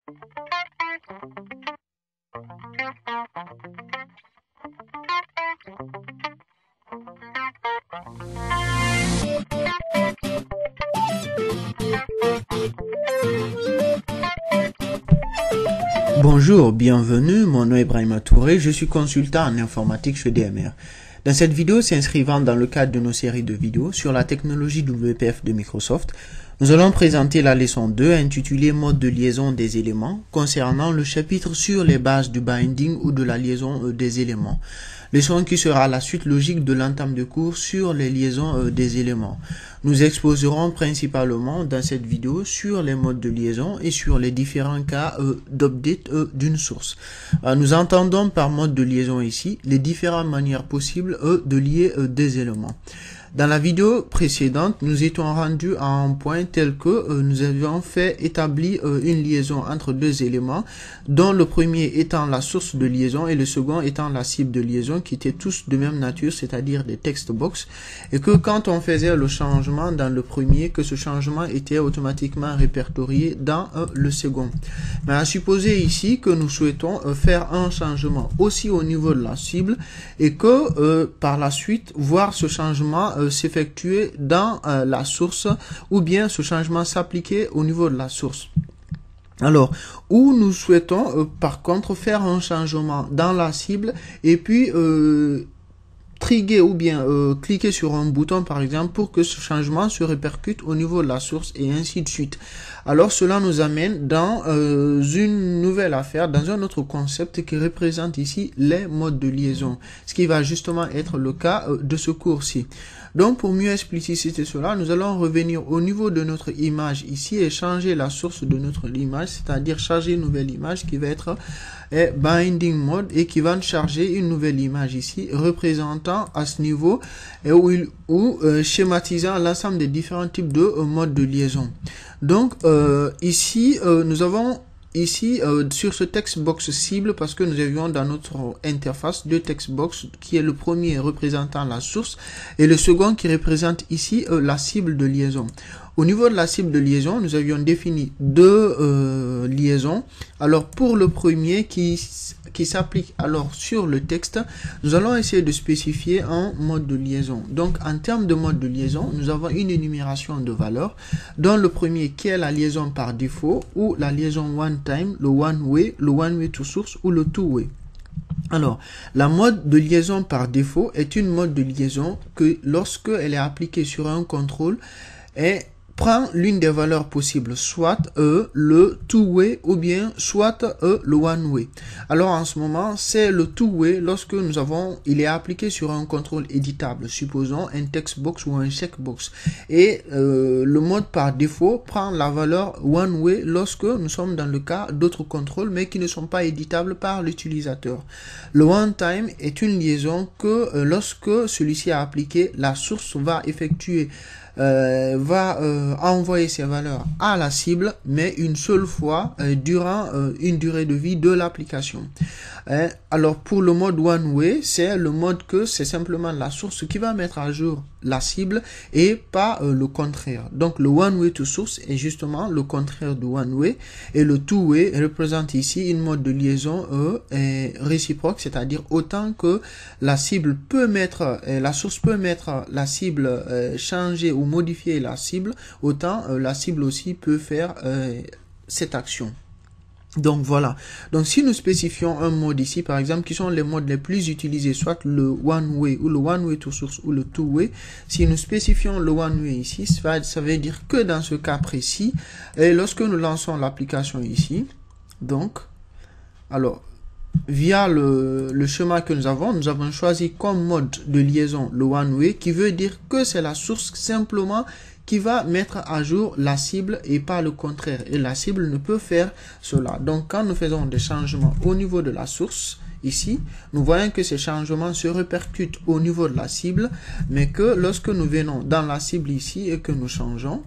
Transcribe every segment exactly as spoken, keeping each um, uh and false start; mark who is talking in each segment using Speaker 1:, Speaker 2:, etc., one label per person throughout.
Speaker 1: Bonjour, bienvenue, mon nom est Ibrahima Touré, je suis consultant en informatique chez D M R. Dans cette vidéo s'inscrivant dans le cadre de nos séries de vidéos sur la technologie W P F de Microsoft, nous allons présenter la leçon deux intitulée Mode de liaison des éléments concernant le chapitre sur les bases du binding ou de la liaison des éléments. Leçon qui sera la suite logique de l'entame de cours sur les liaisons des éléments. Nous exposerons principalement dans cette vidéo sur les modes de liaison et sur les différents cas euh, d'update euh, d'une source. Euh, nous entendons par mode de liaison ici les différentes manières possibles euh, de lier euh, des éléments. Dans la vidéo précédente, nous étions rendus à un point tel que euh, nous avions fait établir euh, une liaison entre deux éléments, dont le premier étant la source de liaison et le second étant la cible de liaison, qui étaient tous de même nature, c'est-à-dire des text box, et que quand on faisait le changement dans le premier, que ce changement était automatiquement répertorié dans euh, le second. Mais à supposer ici que nous souhaitons euh, faire un changement aussi au niveau de la cible et que euh, par la suite voir ce changement euh, s'effectuer dans euh, la source ou bien ce changement s'appliquer au niveau de la source. Alors, où nous souhaitons euh, par contre faire un changement dans la cible et puis euh, trigger ou bien euh, cliquer sur un bouton par exemple pour que ce changement se répercute au niveau de la source et ainsi de suite. Alors cela nous amène dans euh, une nouvelle affaire, dans un autre concept qui représente ici les modes de liaison, ce qui va justement être le cas euh, de ce cours-ci. Donc pour mieux expliciter cela, nous allons revenir au niveau de notre image ici et changer la source de notre image, c'est-à-dire charger une nouvelle image qui va être eh, binding mode et qui va charger une nouvelle image ici représentant à ce niveau et où, où euh, schématisant l'ensemble des différents types de euh, modes de liaison. Donc euh, ici euh, nous avons ici euh, sur ce text box cible, parce que nous avions dans notre interface deux text box qui est le premier représentant la source et le second qui représente ici euh, la cible de liaison. Au niveau de la cible de liaison, nous avions défini deux euh, liaisons. Alors pour le premier qui qui s'applique alors sur le texte, nous allons essayer de spécifier un mode de liaison. Donc en termes de mode de liaison, nous avons une énumération de valeurs, dont le premier qui est la liaison par défaut ou la liaison one time, le one way, le one way to source ou le two way. Alors, la mode de liaison par défaut est une mode de liaison que lorsque elle est appliquée sur un contrôle est prend l'une des valeurs possibles, soit euh, le two-way ou bien soit euh, le one-way. Alors en ce moment, c'est le two-way lorsque nous avons, il est appliqué sur un contrôle éditable, supposons un text box ou un checkbox. Et euh, le mode par défaut prend la valeur one-way lorsque nous sommes dans le cas d'autres contrôles, mais qui ne sont pas éditables par l'utilisateur. Le one-time est une liaison que euh, lorsque celui-ci est appliqué, la source va effectuer Euh, va euh, envoyer ces valeurs à la cible, mais une seule fois euh, durant euh, une durée de vie de l'application. Euh, alors pour le mode one way, c'est le mode que c'est simplement la source qui va mettre à jour la cible et pas euh, le contraire. Donc le one way to source est justement le contraire du one way et le two way représente ici une mode de liaison euh, est réciproque, c'est-à-dire autant que la cible peut mettre, euh, la source peut mettre la cible euh, changer ou modifier la cible, autant euh, la cible aussi peut faire euh, cette action. Donc voilà, donc si nous spécifions un mode ici par exemple qui sont les modes les plus utilisés, soit le one way ou le one way to source ou le two way, si nous spécifions le one way ici, ça, va, ça veut dire que dans ce cas précis, et lorsque nous lançons l'application ici, donc alors via le, le schéma que nous avons, nous avons choisi comme mode de liaison le one way, qui veut dire que c'est la source simplement qui va mettre à jour la cible et pas le contraire. Et la cible ne peut faire cela. Donc quand nous faisons des changements au niveau de la source, ici, nous voyons que ces changements se répercutent au niveau de la cible, mais que lorsque nous venons dans la cible ici et que nous changeons,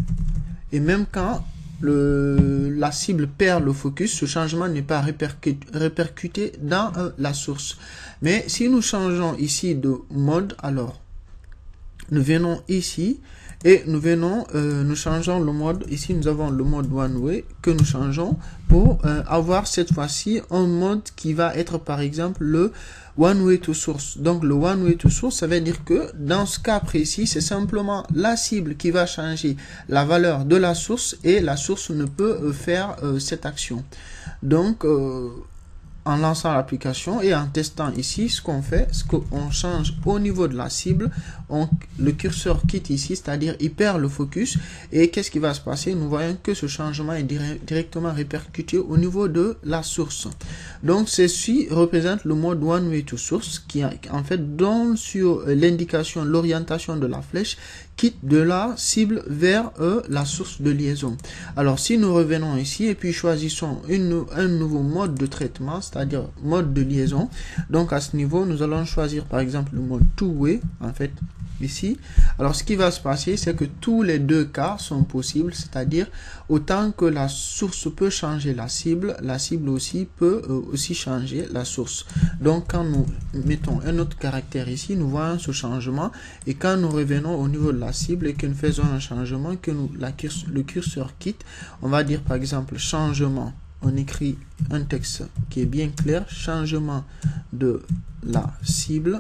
Speaker 1: et même quand Le, la cible perd le focus, ce changement n'est pas répercuté, répercuté dans euh, la source. Mais si nous changeons ici de mode, alors nous venons ici et nous venons, euh, nous changeons le mode. Ici, nous avons le mode one way que nous changeons pour euh, avoir cette fois-ci un mode qui va être par exemple le one way to source. Donc le one way to source, ça veut dire que dans ce cas précis, c'est simplement la cible qui va changer la valeur de la source et la source ne peut euh, faire euh, cette action. Donc euh, en lançant l'application et en testant ici, ce qu'on fait, ce qu'on change au niveau de la cible, on, le curseur quitte ici, c'est-à-dire il perd le focus. Et qu'est-ce qui va se passer? Nous voyons que ce changement est dire, directement répercuté au niveau de la source. Donc ceci représente le mode one way to source qui en fait donne sur l'indication, l'orientation de la flèche quitte de la cible vers euh, la source de liaison. Alors si nous revenons ici et puis choisissons une, un nouveau mode de traitement, c'est-à-dire mode de liaison, donc à ce niveau nous allons choisir par exemple le mode two way en fait ici. Alors ce qui va se passer, c'est que tous les deux cas sont possibles, c'est-à-dire autant que la source peut changer la cible, la cible aussi peut euh, aussi changer la source. Donc quand nous mettons un autre caractère ici, nous voyons ce changement, et quand nous revenons au niveau de la cible et que nous faisons un changement, que nous, la curseur, le curseur quitte, on va dire par exemple changement, on écrit un texte qui est bien clair, changement de la cible.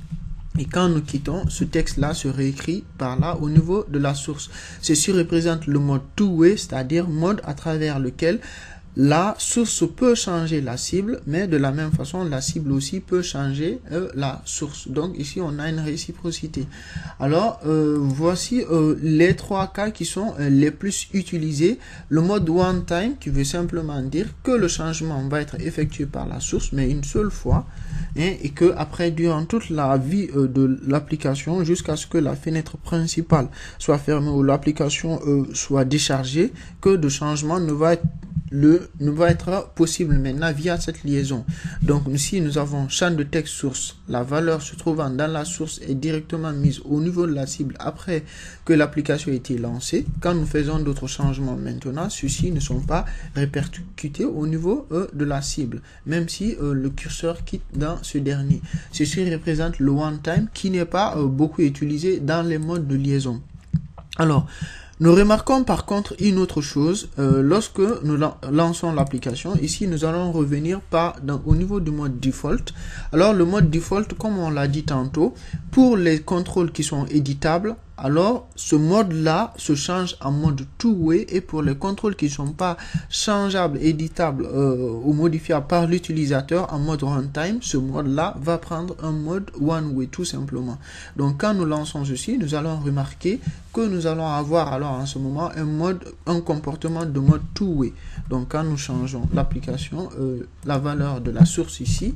Speaker 1: Et quand nous quittons, ce texte-là se réécrit par là au niveau de la source. Ceci représente le mode two-way, c'est-à-dire mode à travers lequel la source peut changer la cible, mais de la même façon, la cible aussi peut changer euh, la source. Donc ici, on a une réciprocité. Alors, euh, voici euh, les trois cas qui sont euh, les plus utilisés. Le mode one time, qui veut simplement dire que le changement va être effectué par la source, mais une seule fois, hein, et que après, durant toute la vie euh, de l'application, jusqu'à ce que la fenêtre principale soit fermée ou l'application euh, soit déchargée, que de changement ne va être le ne va être possible maintenant via cette liaison. Donc ici nous avons champ de texte source, la valeur se trouvant dans la source est directement mise au niveau de la cible après que l'application a été lancée. Quand nous faisons d'autres changements maintenant, ceux-ci ne sont pas répercutés au niveau euh, de la cible, même si euh, le curseur quitte dans ce dernier. Ceci représente le one time qui n'est pas euh, beaucoup utilisé dans les modes de liaison. Alors nous remarquons par contre une autre chose, euh, lorsque nous lançons l'application, ici nous allons revenir par, dans, au niveau du mode default. Alors le mode default, comme on l'a dit tantôt, pour les contrôles qui sont éditables, alors ce mode-là se change en mode two-way, et pour les contrôles qui ne sont pas changeables, éditables euh, ou modifiables par l'utilisateur en mode runtime, ce mode-là va prendre un mode one-way tout simplement. Donc quand nous lançons ceci, nous allons remarquer que nous allons avoir alors en ce moment un mode, un comportement de mode two-way. Donc quand nous changeons l'application, euh, la valeur de la source ici,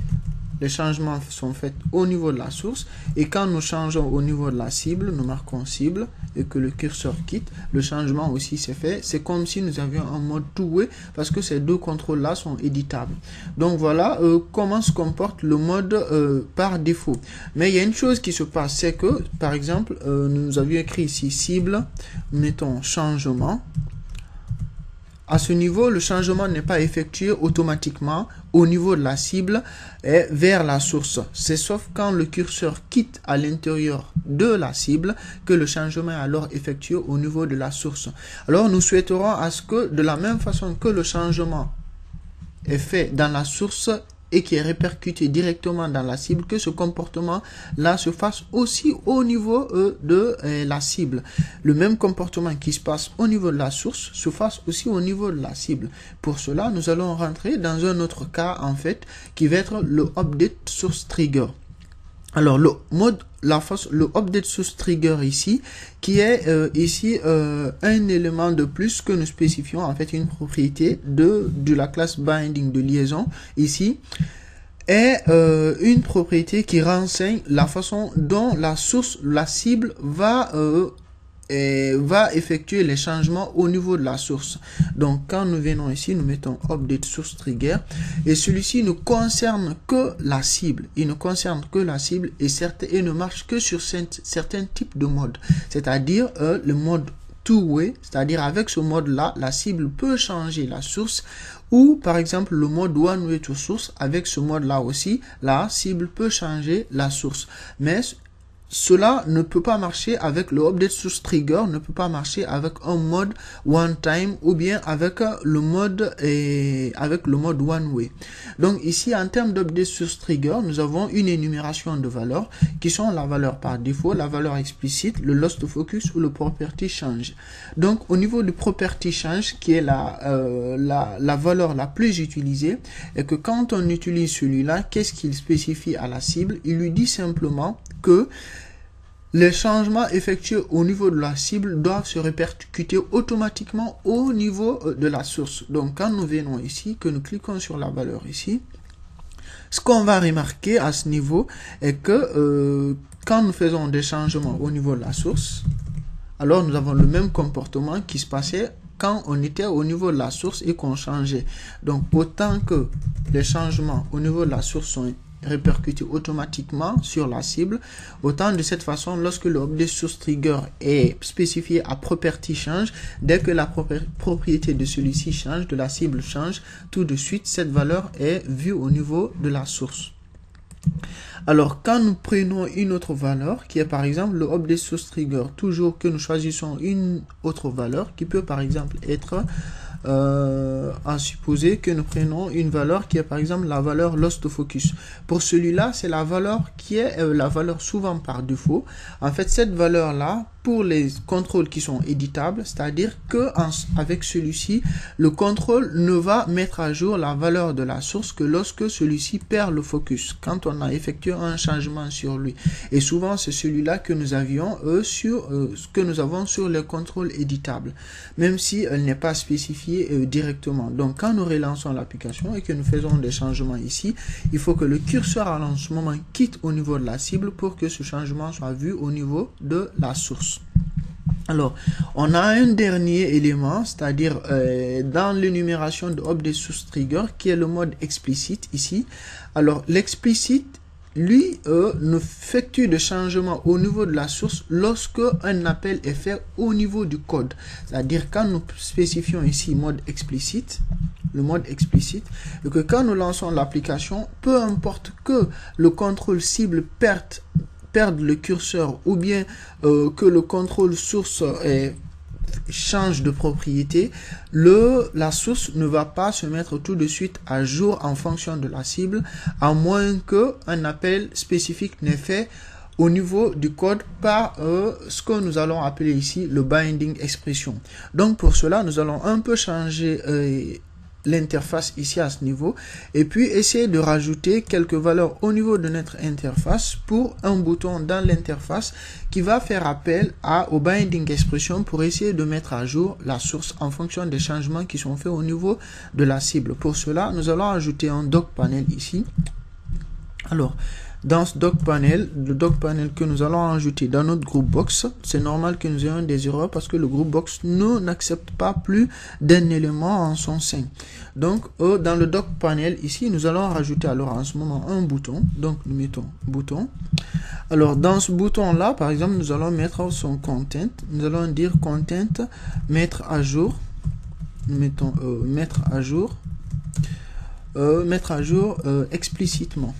Speaker 1: les changements sont faits au niveau de la source, et quand nous changeons au niveau de la cible, nous marquons cible et que le curseur quitte, le changement aussi s'est fait. C'est comme si nous avions un mode two-way parce que ces deux contrôles là sont éditables. Donc voilà euh, comment se comporte le mode euh, par défaut. Mais il y a une chose qui se passe, c'est que par exemple euh, nous avions écrit ici cible, mettons changement. À ce niveau, le changement n'est pas effectué automatiquement au niveau de la cible et vers la source. C'est sauf quand le curseur quitte à l'intérieur de la cible que le changement est alors effectué au niveau de la source. Alors nous souhaiterons à ce que de la même façon que le changement est fait dans la source et qui est répercuté directement dans la cible, que ce comportement-là se fasse aussi au niveau euh, de euh, la cible. Le même comportement qui se passe au niveau de la source se fasse aussi au niveau de la cible. Pour cela, nous allons rentrer dans un autre cas, en fait, qui va être le update source trigger. Alors le mode, la face, le update source trigger ici, qui est euh, ici euh, un élément de plus que nous spécifions, en fait une propriété de de la classe binding de liaison ici, est euh, une propriété qui renseigne la façon dont la source, la cible va euh, et va effectuer les changements au niveau de la source. Donc quand nous venons ici, nous mettons update source trigger, et celui-ci ne concerne que la cible. Il ne concerne que la cible et, certes, et ne marche que sur certains types de modes, c'est-à-dire euh, le mode two-way, c'est-à-dire avec ce mode-là, la cible peut changer la source, ou par exemple le mode one-way to source, avec ce mode-là aussi, la cible peut changer la source. Mais cela ne peut pas marcher avec le update source trigger, ne peut pas marcher avec un mode one time ou bien avec le mode et avec le mode one way. Donc ici, en termes d'update source trigger, nous avons une énumération de valeurs qui sont la valeur par défaut, la valeur explicite, le lost focus ou le property change. Donc au niveau du property change, qui est la, euh, la, la valeur la plus utilisée, et que quand on utilise celui-là, qu'est-ce qu'il spécifie à la cible? Il lui dit simplement que les changements effectués au niveau de la cible doivent se répercuter automatiquement au niveau de la source. Donc, quand nous venons ici, que nous cliquons sur la valeur ici, ce qu'on va remarquer à ce niveau est que euh, quand nous faisons des changements au niveau de la source, alors nous avons le même comportement qui se passait quand on était au niveau de la source et qu'on changeait. Donc, autant que les changements au niveau de la source sont répercuter automatiquement sur la cible, autant de cette façon, lorsque le update source trigger est spécifié à property change, dès que la propriété de celui-ci change, de la cible change, tout de suite cette valeur est vue au niveau de la source. Alors, quand nous prenons une autre valeur, qui est par exemple le update source trigger, toujours que nous choisissons une autre valeur, qui peut par exemple être Euh, à supposer que nous prenons une valeur qui est par exemple la valeur lost focus. Pour celui-là, c'est la valeur qui est euh, la valeur souvent par défaut. En fait, cette valeur-là, pour les contrôles qui sont éditables, c'est-à-dire que en, avec celui-ci, le contrôle ne va mettre à jour la valeur de la source que lorsque celui-ci perd le focus, quand on a effectué un changement sur lui. Et souvent, c'est celui-là que nous avions euh, sur euh, ce que nous avons sur les contrôles éditables, même si elle n'est pas spécifiée euh, directement. Donc, quand nous relançons l'application et que nous faisons des changements ici, il faut que le curseur à ce moment quitte au niveau de la cible pour que ce changement soit vu au niveau de la source. Alors, on a un dernier élément, c'est-à-dire euh, dans l'énumération de update source trigger, qui est le mode explicite ici. Alors, l'explicite, lui, euh, ne effectue de changement au niveau de la source lorsque un appel est fait au niveau du code. C'est-à-dire quand nous spécifions ici mode explicite, le mode explicite, et que quand nous lançons l'application, peu importe que le contrôle cible perde perdre le curseur ou bien euh, que le contrôle source est, change de propriété, le, la source ne va pas se mettre tout de suite à jour en fonction de la cible, à moins qu'un appel spécifique n'ait fait au niveau du code par euh, ce que nous allons appeler ici le binding expression. Donc pour cela, nous allons un peu changer euh, l'interface ici à ce niveau et puis essayer de rajouter quelques valeurs au niveau de notre interface pour un bouton dans l'interface qui va faire appel à au binding expression pour essayer de mettre à jour la source en fonction des changements qui sont faits au niveau de la cible. Pour cela, nous allons ajouter un doc panel ici. Alors, dans ce doc panel, le doc panel que nous allons ajouter dans notre group box, c'est normal que nous ayons des erreurs parce que le group box ne n'accepte pas plus d'un élément en son sein. Donc, euh, dans le doc panel ici, nous allons rajouter alors en ce moment un bouton. Donc, nous mettons bouton. Alors, dans ce bouton-là, par exemple, nous allons mettre son content. Nous allons dire content, mettre à jour. Nous mettons euh, mettre à jour. Euh, mettre à jour euh, explicitement.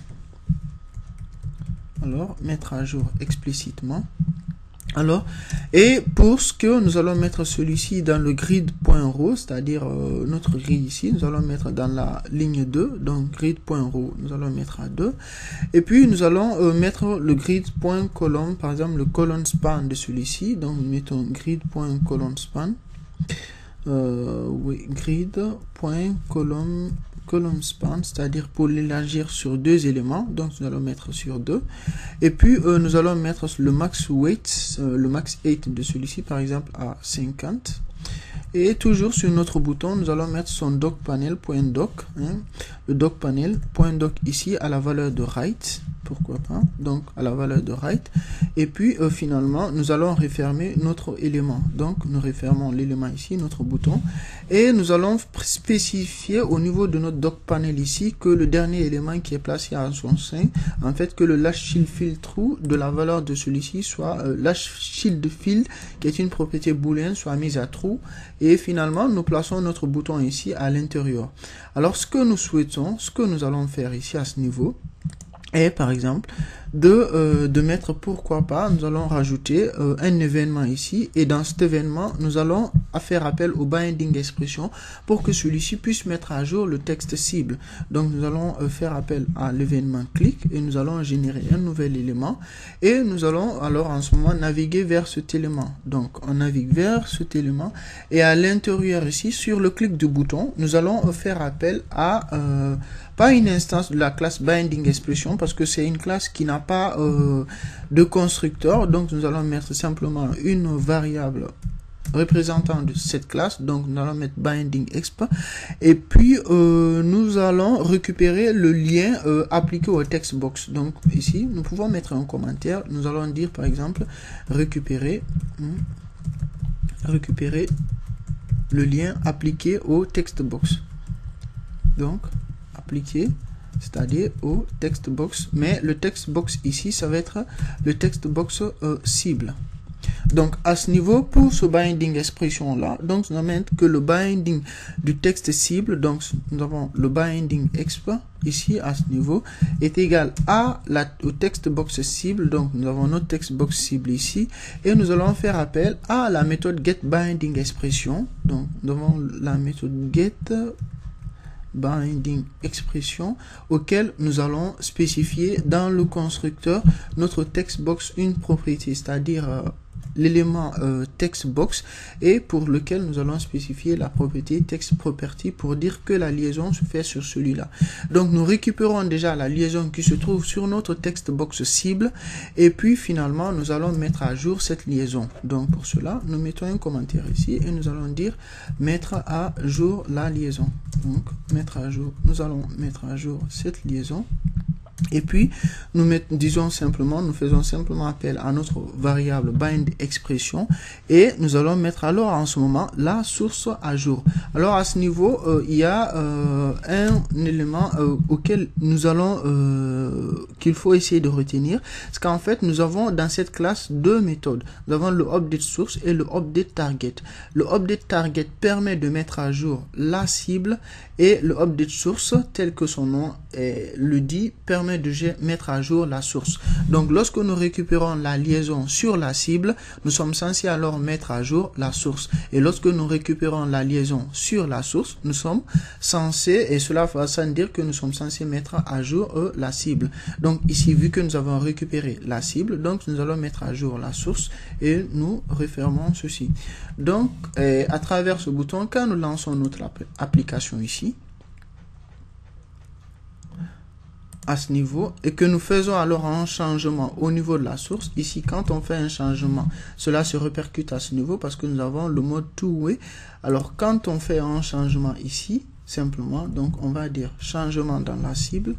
Speaker 1: Alors, mettre à jour explicitement. Alors, et pour ce que nous allons mettre celui-ci dans le grid.row, c'est-à-dire euh, notre grid ici, nous allons mettre dans la ligne deux, donc grid.row, nous allons mettre à deux. Et puis, nous allons euh, mettre le grid.column, par exemple, le column span de celui-ci. Donc, nous mettons grid.column span. Euh, oui, grid.column column span, c'est-à-dire pour l'élargir sur deux éléments, donc nous allons mettre sur deux, et puis euh, nous allons mettre le max weight, euh, le max height de celui-ci par exemple à cinquante, et toujours sur notre bouton nous allons mettre son doc panel.doc, hein, le doc panel.doc ici à la valeur de right, pourquoi pas, donc à la valeur de right, et puis euh, finalement nous allons refermer notre élément, donc nous refermons l'élément ici, notre bouton, et nous allons spécifier au niveau de notre doc panel ici que le dernier élément qui est placé à son sein, en fait que le last shield field true de la valeur de celui-ci soit euh, last shield field qui est une propriété booléenne soit mise à true, et finalement nous plaçons notre bouton ici à l'intérieur. Alors ce que nous souhaitons, ce que nous allons faire ici à ce niveau, et par exemple, de, euh, de mettre, pourquoi pas, nous allons rajouter euh, un événement ici, et dans cet événement, nous allons faire appel au binding expression pour que celui-ci puisse mettre à jour le texte cible. Donc nous allons euh, faire appel à l'événement click et nous allons générer un nouvel élément, et nous allons alors en ce moment naviguer vers cet élément. Donc on navigue vers cet élément, et à l'intérieur ici, sur le clic du bouton, nous allons faire appel à euh, pas une instance de la classe binding expression, parce que c'est une classe qui n'a pas euh, de constructeur. Donc nous allons mettre simplement une variable représentant de cette classe. Donc nous allons mettre binding exp, et puis euh, nous allons récupérer le lien euh, appliqué au text box. Donc ici nous pouvons mettre un commentaire. Nous allons dire par exemple récupérer hmm, récupérer le lien appliqué au text box. Donc appliqué, c'est-à-dire au text box, mais le text box ici, ça va être le text box euh, cible. Donc à ce niveau, pour ce binding expression là, donc nous allons que le binding du texte cible, donc nous avons le binding exp ici à ce niveau est égal à la au text box cible. Donc nous avons notre text box cible ici, et nous allons faire appel à la méthode get binding expression. Donc nous avons la méthode get binding expression, auquel nous allons spécifier dans le constructeur notre text box une propriété, c'est-à-dire euh, l'élément euh, text box, et pour lequel nous allons spécifier la propriété text property pour dire que la liaison se fait sur celui-là. Donc nous récupérons déjà la liaison qui se trouve sur notre text box cible, et puis finalement nous allons mettre à jour cette liaison. Donc pour cela nous mettons un commentaire ici et nous allons dire mettre à jour la liaison. Donc mettre à jour, nous allons mettre à jour cette liaison. Et puis, nous mettons, disons simplement, nous faisons simplement appel à notre variable bind expression, et nous allons mettre alors en ce moment la source à jour. Alors à ce niveau, euh, il y a euh, un élément euh, auquel nous allons, euh, qu'il faut essayer de retenir, c'est qu'en fait, nous avons dans cette classe deux méthodes. Nous avons le update source et le update target. Le update target permet de mettre à jour la cible, et le update source, tel que son nom eh, le dit, permet de mettre à jour la source. Donc lorsque nous récupérons la liaison sur la cible, nous sommes censés alors mettre à jour la source. Et lorsque nous récupérons la liaison sur la source, nous sommes censés, et cela va sans dire que nous sommes censés mettre à jour euh, la cible. Donc ici, vu que nous avons récupéré la cible, donc nous allons mettre à jour la source, et nous refermons ceci. Donc eh, à travers ce bouton, quand nous lançons notre application ici, à ce niveau, et que nous faisons alors un changement au niveau de la source, ici quand on fait un changement, cela se répercute à ce niveau parce que nous avons le mode two-way. Alors quand on fait un changement ici, simplement, donc on va dire changement dans la cible,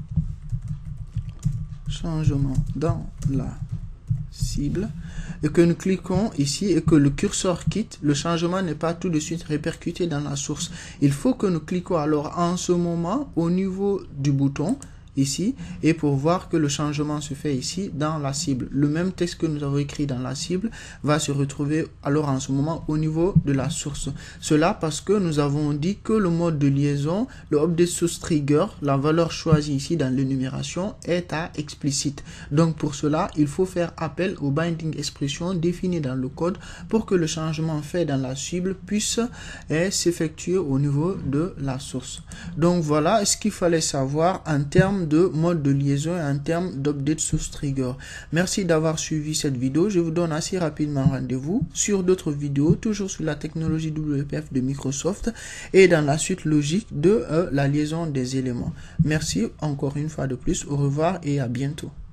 Speaker 1: changement dans la cible, et que nous cliquons ici et que le curseur quitte, le changement n'est pas tout de suite répercuté dans la source. Il faut que nous cliquons alors en ce moment au niveau du bouton ici, et pour voir que le changement se fait ici dans la cible. Le même texte que nous avons écrit dans la cible va se retrouver alors en ce moment au niveau de la source. Cela parce que nous avons dit que le mode de liaison, le update source trigger, la valeur choisie ici dans l'énumération est à explicite. Donc pour cela, il faut faire appel au binding expression défini dans le code pour que le changement fait dans la cible puisse s'effectuer au niveau de la source. Donc voilà ce qu'il fallait savoir en termes de mode de liaison et en termes d'update source trigger. Merci d'avoir suivi cette vidéo. Je vous donne assez rapidement rendez-vous sur d'autres vidéos, toujours sur la technologie W P F de Microsoft et dans la suite logique de euh, la liaison des éléments. Merci encore une fois de plus. Au revoir et à bientôt.